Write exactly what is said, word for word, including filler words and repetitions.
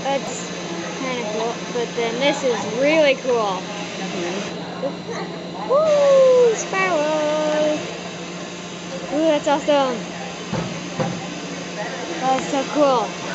That's kind of cool, but then this is really cool. Mm-hmm. Woo! Spiral! Ooh, that's awesome. That's so cool.